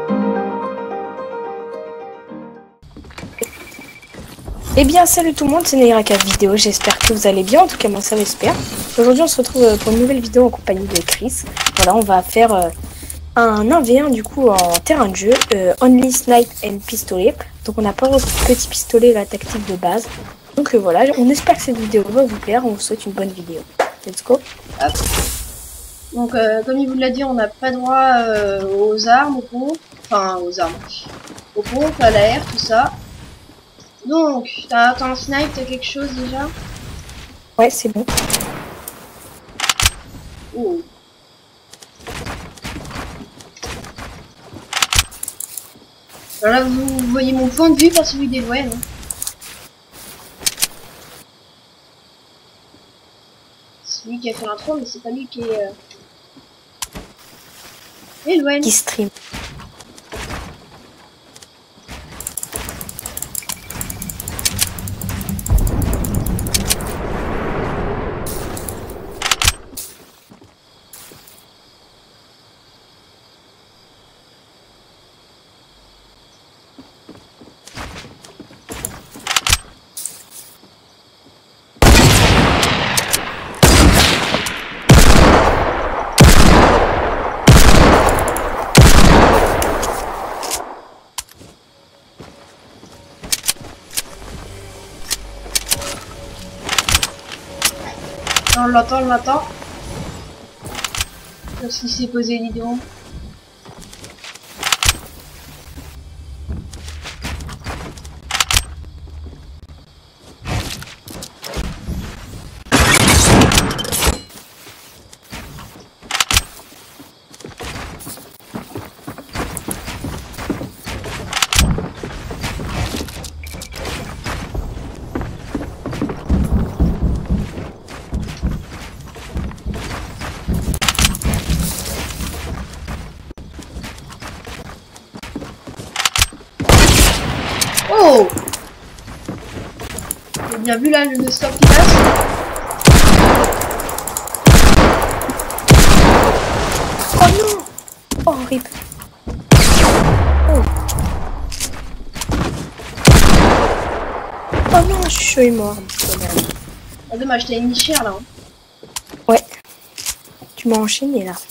Eh bien salut tout le monde, c'est Nairaka Vidéo, j'espère que vous allez bien, en tout cas moi ça j'espère. Aujourd'hui on se retrouve pour une nouvelle vidéo en compagnie de Chris. Voilà, on va faire un 1v1 du coup en terrain de jeu, Only Snipe and Pistolet. Donc on n'a pas votre petit pistolet, la tactique de base. Donc voilà, on espère que cette vidéo va vous plaire, on vous souhaite une bonne vidéo. Let's go. Hop. Donc comme il vous l'a dit, on n'a pas droit aux armes, aux pompes, enfin aux armes, aux pompes, à l'air, tout ça. Donc, t'as un snipe, t'as quelque chose déjà? Ouais, c'est bon. Oh. Voilà, vous voyez mon point de vue, pas celui des douanes. C'est lui qui a fait l'intro, mais c'est pas lui qui est... Eloine. Qui stream. On l'entend, on l'entend. Parce qu'il s'est posé l'idéon. Oh! J'ai bien vu là le stop qui passe. Oh non! Oh rip. Oh. Oh non, je suis mort. Ah, dommage, t'as une nichère là. Hein. Ouais. Tu m'as enchaîné là.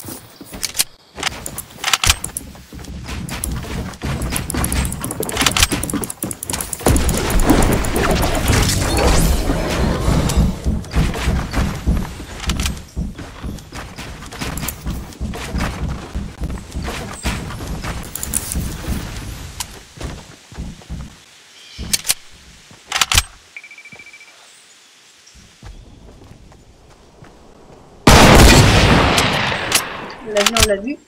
On l'a vu.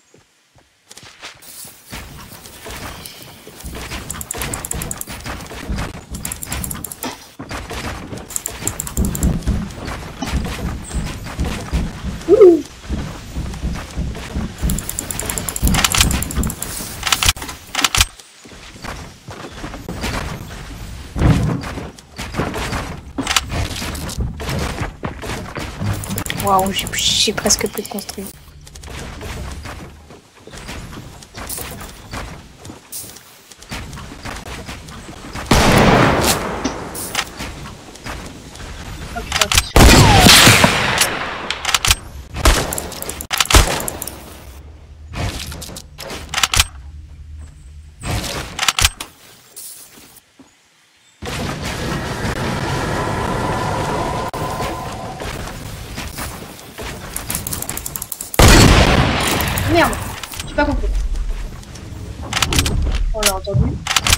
Ouh. Waouh, j'ai presque plus construit. Merde, j'ai pas compris. On l'a entendu.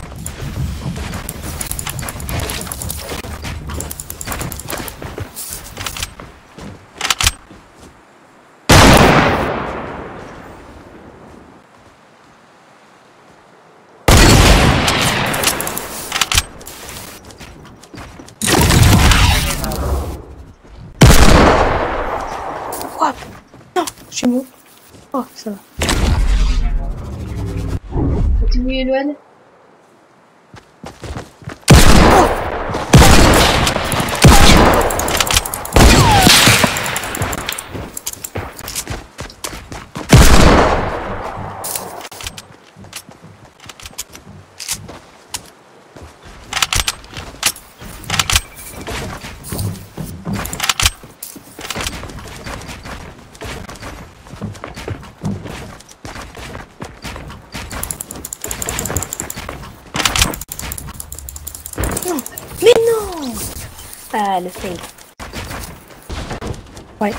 Quoi? Non, je suis mort. Oh, ça va. Continue, Eloane. Ah, le fail. Ouais.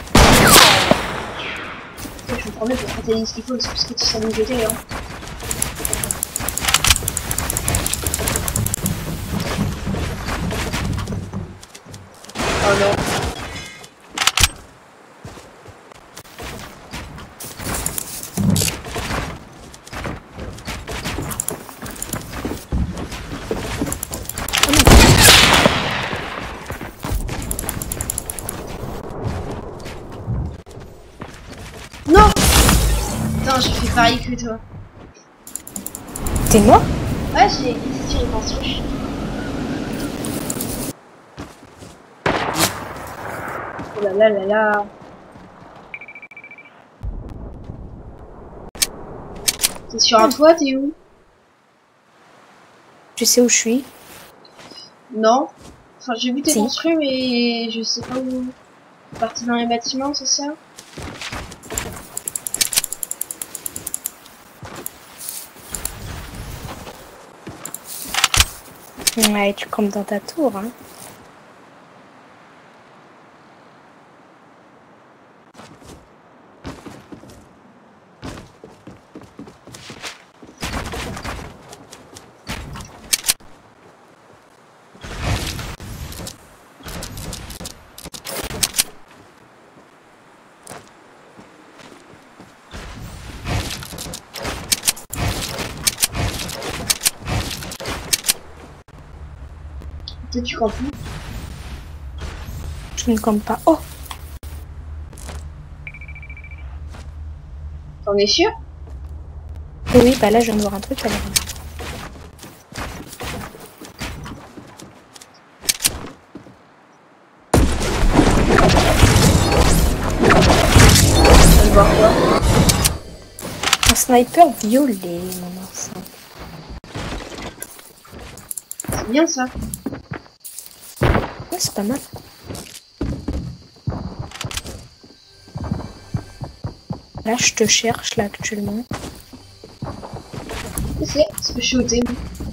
Je me promets pour traiter ce qu'il faut, c'est parce que tu sais nous jeter, hein. Oh non. Non. Putain, j'ai fait pareil que toi. T'es mort? Ouais, j'ai tiré dans ce rush. Oh là là là là. T'es sur un toit, t'es où? Tu sais où je suis? Non. Enfin, j'ai vu tes Si. construits, mais je sais pas où. Parti dans les bâtiments, c'est ça? Ouais, tu campes dans ta tour, hein. Peut-être tu campes où? Je ne campe pas. Oh! T'en es sûr? Oui, bah là, je viens de voir un truc, alors. Tu viens de voir quoi? Un sniper violet, mon enfant. C'est bien ça. Ouais, c'est pas mal. Là, je te cherche, là, actuellement. C'est ce que je suis au thème.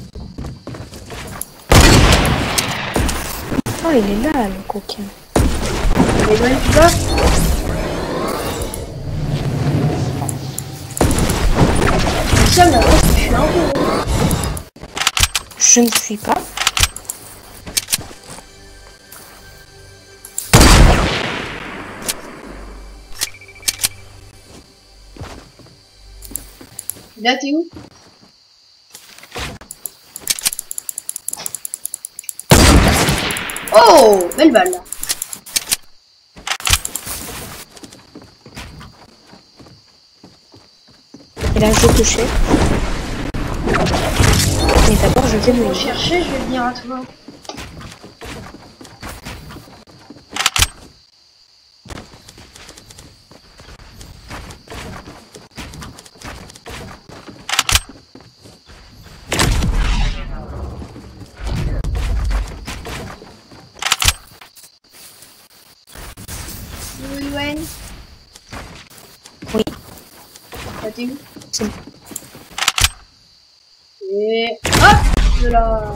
Oh, il est là, le coquin. Mais loin plus bas. Ça, mais après, je suis un peu. Je ne suis pas. Là, t'es où? Oh, belle balle là. Et là, je te cherche. Mais d'abord, je vais Pour me chercher, je vais venir à toi. Oui, Wen. Oui. Là, t'es où? C'est bon. Et hop de là.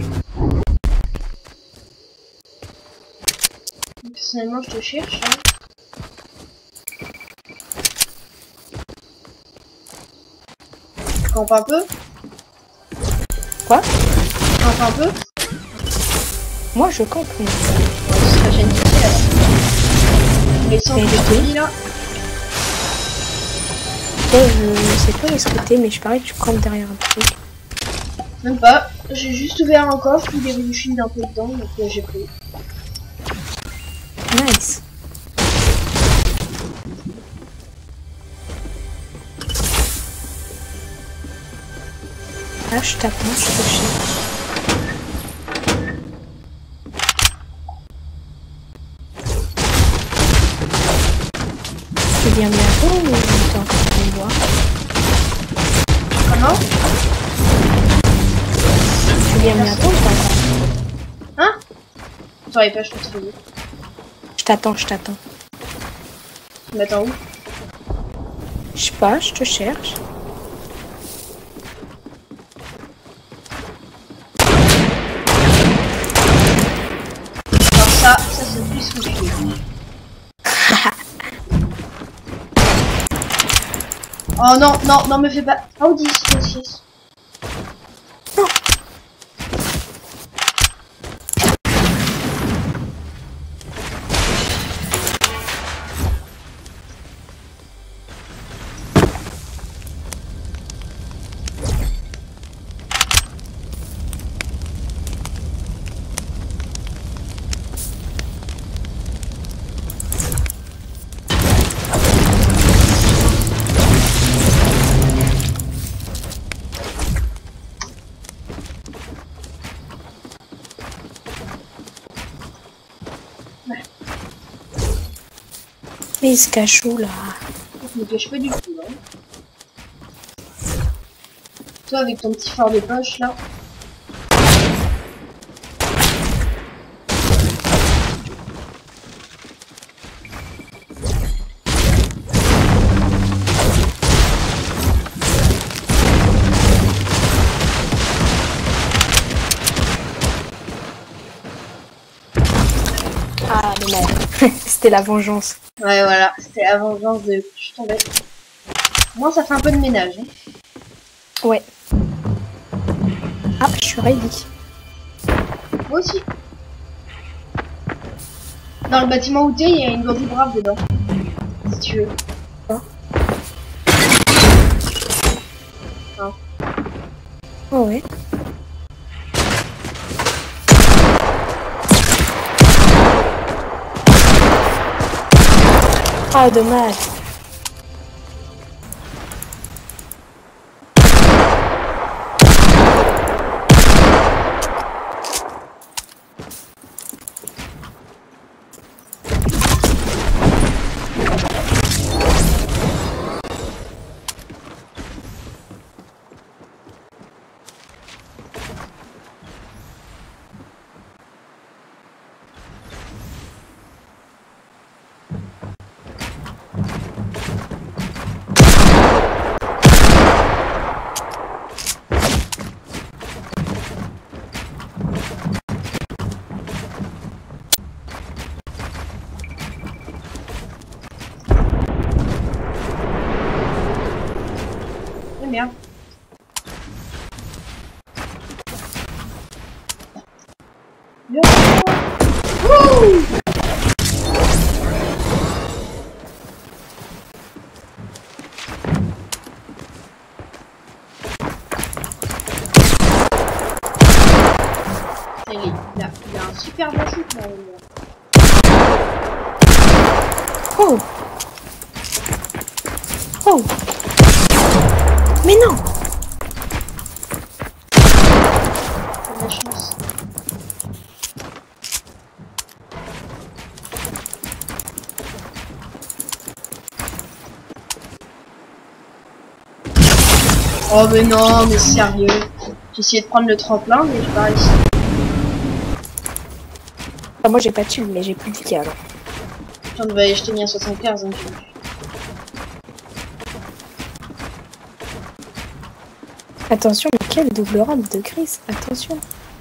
Personnellement, je te cherche. Hein. Tu campes un peu? Quoi? Tu campes un peu? Moi, je campe. Oui. Ouais, ce serait génial. Les sangs que je te dis là. Toi, je sais pas où est-ce que t'es, mais je parie que tu campes derrière un truc. Même pas. J'ai juste ouvert un coffre, il y avait du fil d'un peu dedans, donc j'ai pris. Nice. Là, je t'attends, je te cherche. Tu viens bientôt ou t'es encore en train de voir? Comment? Tu viens bientôt ou t'es encore? Hein? T'aurais pas, je peux te trouver. Je t'attends, je t'attends. Tu m'attends où? Je sais pas, je te cherche. Alors Oh non, non, non, me fais pas. Oh, 10, 10. Non. Mais il se cache où là? Je me cache pas du tout, hein. Toi, avec ton petit fort de poche, là. Ah, dommage. C'était la vengeance. Ouais, voilà. C'était la vengeance de... Je tombais. Moi, ça fait un peu de ménage, hein. Ouais. Ah, je suis ready. Moi aussi. Dans le bâtiment où t'es, il y a une bandit brave dedans. Si tu veux. Hein? Non. Oh ouais. Ah, dommage. Merde. Wouh! Il a un super bon shoot là. Oh. Oh. Mais non. C'est de la chance. Oh mais non, mais sérieux. J'ai essayé de prendre le tremplin, mais j'ai pas réussi. Enfin, moi j'ai pas de thune, mais j'ai plus de vie alors. Putain, je t'ai mis à 75, hein, tu vois. Attention, mais quel double rampe de Chris. Attention.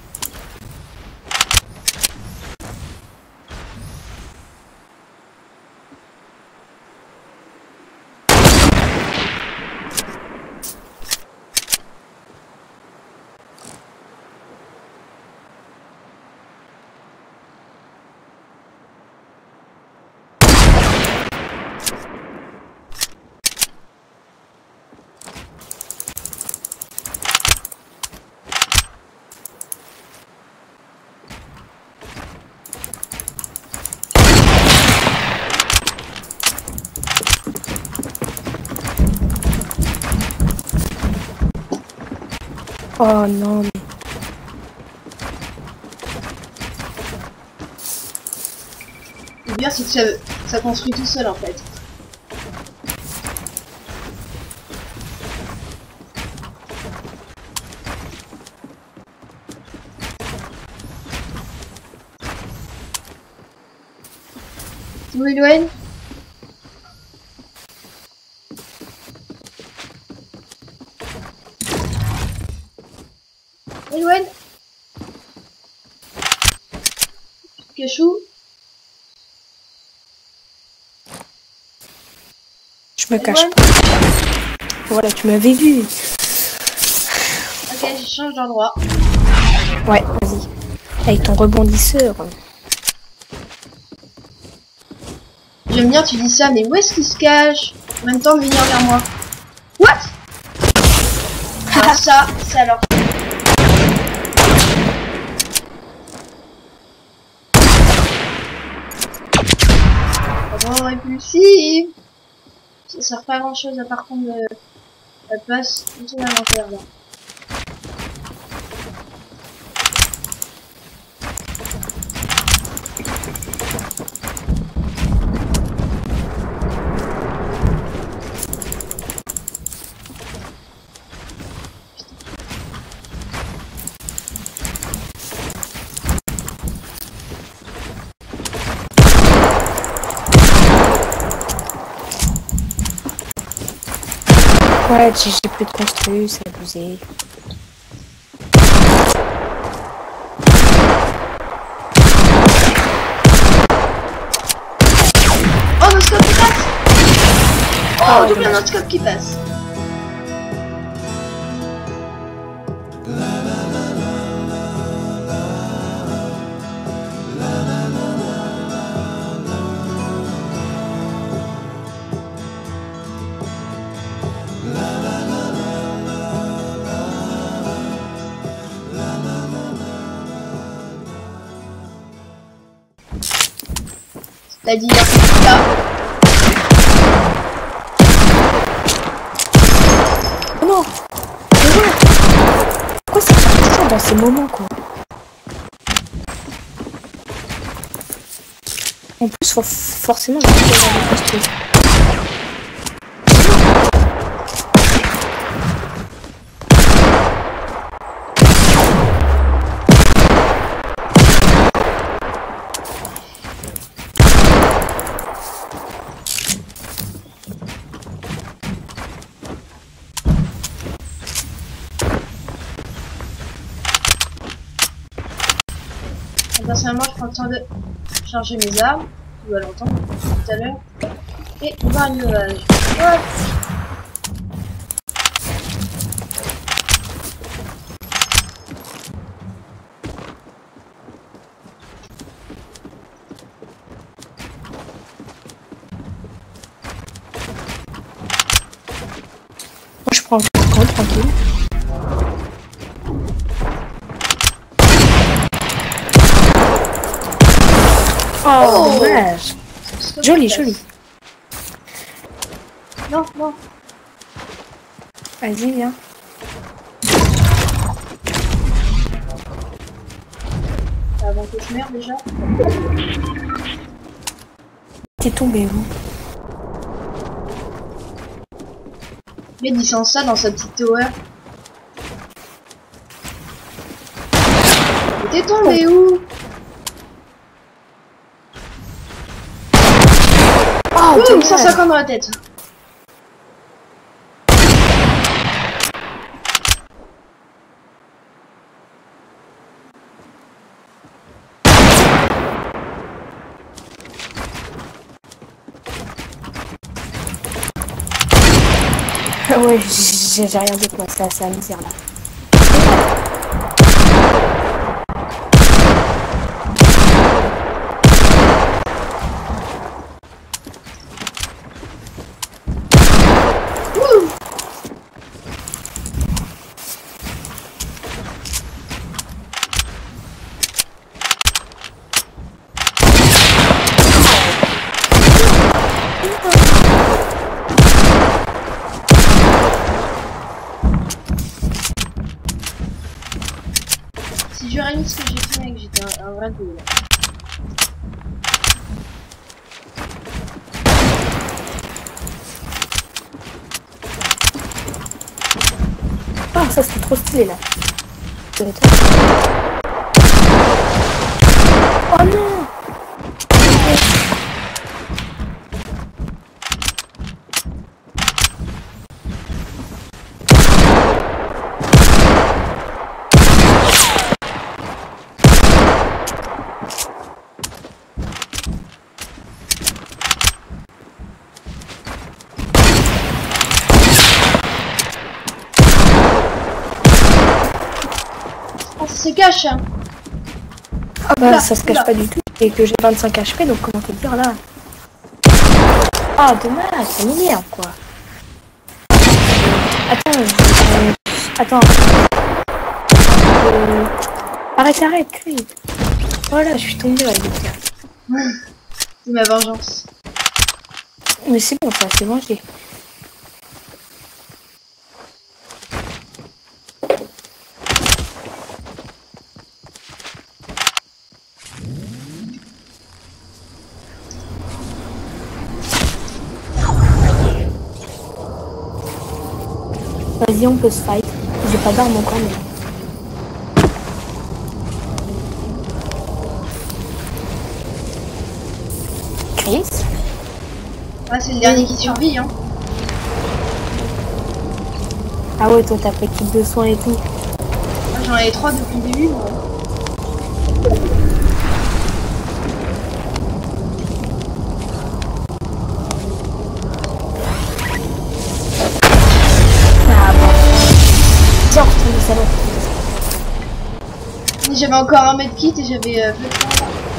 Oh non, mais... Le bien, c'est que ça construit tout seul en fait. Où est Loen? Loen? Cachou? Je me cache pas. Voilà, tu m'avais vu. Ok, je change d'endroit. Ouais, vas-y. Avec ton rebondisseur. J'aime bien, tu dis ça, mais où est-ce qu'il se cache? En même temps de venir vers moi. What? Alors ça, c'est alors. Vraiment répulsif. Ça sert pas à grand chose à part prendre la place de son inventaire là. Ouais, j'ai plus de construit, c'est abusé. Oh, notre scope qui passe! Oh, double notre scope qui passe! C'est-à-dire là. Oh non! Mais ouais! Pourquoi ça part toujours dans ces moments, quoi? En plus, faut forcément le construire. Personnellement, je prends le temps de charger mes armes. Tu vas l'entendre tout à l'heure. Et on va à l'élevage. Hop! Moi, je prends le contrôle, tranquille. Oh, dommage! Joli, joli. Non, non. Vas-y, viens. Avant que je meure déjà. T'es tombé où? Mais il sent ça dans sa petite tower. T'es tombé où? Oh, Boum, 150 dans la tête. Ouais, j'ai rien de quoi, c'est la misère là. Si je réalise ce que j'ai fait, mec, j'étais un vrai doué là. Ah, ça c'était trop stylé là. Oh non! se cache. Hein. Ah bah Oula, ça se cache oula. pas du tout. Et que j'ai 25 HP, donc comment te dire là? Ah dommage, ça m'énerve quoi. Attends. Arrête, Creed. Voilà, je suis tombée là, les gars. C'est ma vengeance. Mais c'est bon, ça, c'est vengé. Vas-y, on peut se fight. J'ai pas d'arme encore, mais... Chris? Ah, c'est le dernier qui survit, hein. Ah ouais, toi t'as pris kit de soins et tout. J'en avais 3 depuis le début, moi. Ah bon. Tiens, retourne au salon. J'avais encore un medkit et j'avais peu de temps.